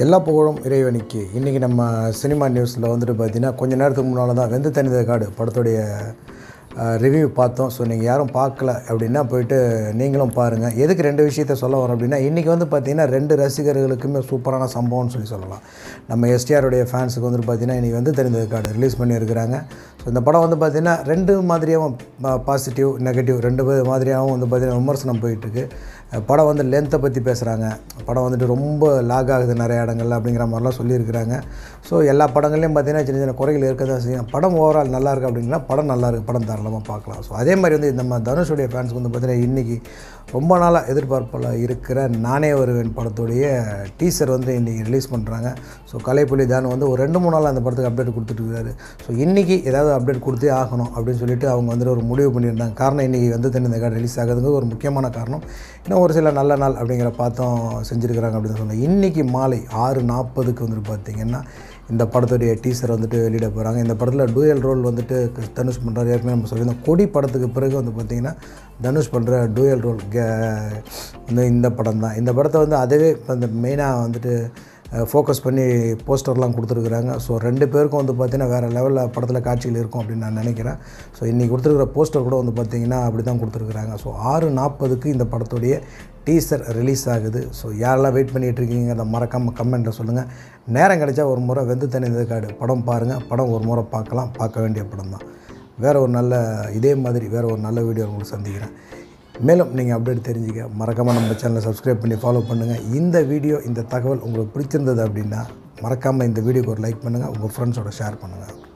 எல்லா புகழும் இறைவனுக்கு. இன்றைக்கி நம்ம சினிமா நியூஸில் வந்துட்டு பார்த்திங்கன்னா கொஞ்சம் நேரத்துக்கு முன்னால் தான் வெந்து தனித காடு படத்துடைய ரிவ்யூ பார்த்தோம். ஸோ நீங்கள் யாரும் பார்க்கல அப்படின்னா போய்ட்டு நீங்களும் பாருங்கள். எதுக்கு ரெண்டு விஷயத்த சொல்ல வரோம் அப்படின்னா, இன்றைக்கி வந்து பார்த்திங்கன்னா ரெண்டு ரசிகர்களுக்குமே சூப்பரான சம்பவம்னு சொல்லலாம். நம்ம எஸ்டிஆருடைய ஃபேன்ஸுக்கு வந்துட்டு பார்த்திங்கன்னா இன்றைக்கி வந்து தனித காடு ரிலீஸ் பண்ணியிருக்கிறாங்க. ஸோ இந்த படம் வந்து பார்த்திங்கன்னா ரெண்டு மாதிரியாகவும் பாசிட்டிவ் நெகட்டிவ் ரெண்டு மாதிரியாகவும் வந்து பார்த்திங்கன்னா விமர்சனம் போயிட்டுருக்கு. படம் வந்து லென்த்தை பற்றி பேசுகிறாங்க. படம் வந்துட்டு ரொம்ப லாக் ஆகுது நிறைய இடங்கள்ல அப்படிங்கிற மாதிரிலாம் சொல்லியிருக்கிறாங்க. ஸோ எல்லா படங்கள்லேயும் பார்த்திங்கன்னா சின்ன சின்ன குறைகள் இருக்க தான் செய்யும். படம் ஓவரால் நல்லாயிருக்கு அப்படின்னா படம் நல்லாயிருக்கு, படம் தாராளமாக பார்க்கலாம். ஸோ அதே மாதிரி வந்து நம்ம தனுஷுடைய ஃபேன்ஸுக்கு வந்து பார்த்திங்கன்னா இன்றைக்கி ரொம்ப நாளாக எதிர்பார்ப்பில் இருக்கிற நானேவருவேன் படத்துடைய டீசர் வந்து இன்றைக்கி ரிலீஸ் பண்ணுறாங்க. ஸோ கலைப்புலி தான் வந்து ஒரு 2-3 நாள் அந்த படத்துக்கு அப்டேட் கொடுத்துட்ருக்காரு. ஸோ இன்றைக்கி ஏதாவது அப்டேட் கொடுத்தே ஆகணும் அப்படின்னு சொல்லிட்டு அவங்க வந்துட்டு ஒரு முடிவு பண்ணியிருந்தாங்க. காரணம் இன்றைக்கி வந்து இந்த கார்டு ரிலீஸ் ஆகுதுங்க ஒரு முக்கியமான காரணம். இன்னும் ஒரு சில நல்ல நாள் அப்படிங்கிற பார்த்தோம் செஞ்சுருக்கிறாங்க அப்படின்னு சொன்னாங்க. இன்றைக்கி மாலை 6:40க்கு வந்துட்டு பார்த்திங்கன்னா இந்த படத்துடைய டீசர் வந்துட்டு வெளியிட போகிறாங்க. இந்த படத்தில் டூயல் ரோல் வந்துட்டு தனுஷ் பண்ணுறாரு. ஏற்கனவே நம்ம சொல்லியிருந்தோம். கொடி படத்துக்கு பிறகு வந்து பார்த்திங்கன்னா தனுஷ் பண்ணுற டூயல் ரோல் வந்து இந்த படம் தான். இந்த படத்தை வந்து அதுவே அந்த மெயினாக வந்துட்டு ஃபோக்கஸ் பண்ணி போஸ்டர்லாம் கொடுத்துருக்குறாங்க. ஸோ ரெண்டு பேருக்கும் வந்து பார்த்திங்கன்னா வேறு லெவலில் படத்தில் காட்சிகள் இருக்கும் அப்படின்னு நான் நினைக்கிறேன். ஸோ இன்றைக்கி கொடுத்துருக்குற போஸ்டர் கூட வந்து பார்த்திங்கன்னா அப்படி தான் கொடுத்துருக்குறாங்க. ஸோ 6:40க்கு இந்த படத்துடைய டீசர் ரிலீஸ் ஆகுது. ஸோ யாரெல்லாம் வெயிட் பண்ணிகிட்ருக்கீங்கிறத மறக்காமல் கமெண்ட்டில் சொல்லுங்கள். நேரம் கிடைச்சா ஒரு முறை வெந்து தனித காடு படம் பாருங்கள். படம் ஒரு முறை பார்க்கலாம், பார்க்க வேண்டிய படம் தான். இதே மாதிரி வேறு ஒரு நல்ல வீடியோ உங்களுக்கு சந்திக்கிறேன். மேலும் நீங்கள் அப்டேட் தெரிஞ்சுக்க மறக்காமல் நம்ம சேனலை சப்ஸ்கிரைப் பண்ணி ஃபாலோ பண்ணுங்கள். இந்த வீடியோ இந்த தகவல் உங்களுக்கு பிடிச்சிருந்தது அப்படின்னா மறக்காமல் இந்த வீடியோக்கு ஒரு லைக் பண்ணுங்கள், உங்கள் ஃப்ரெண்ட்ஸோட ஷேர் பண்ணுங்கள்.